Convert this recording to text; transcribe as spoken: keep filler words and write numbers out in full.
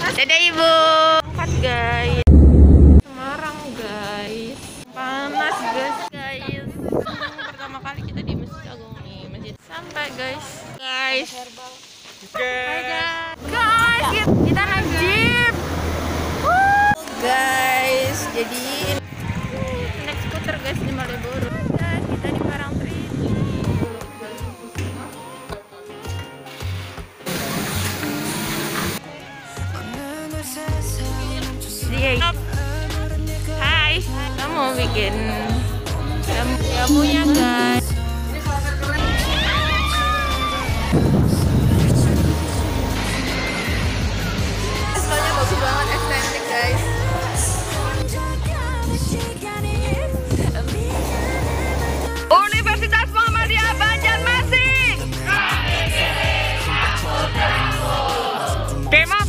Dadah ibu. Angkat guys. Semarang guys. Panas guys guys. Pertama kali kita di Masjid Agung nih. Masjid sampai guys. Guys. Hai guys. Guys, kita naik jeep. Woo. Guys, jadi naik skuter guys di Malioboro. Guys, kita di Parangtritis. Hai, kamu bikin jamunya guys. Soalnya bagus banget, estetik guys. Universitas Muhammadiyah Banjarmasin. Tema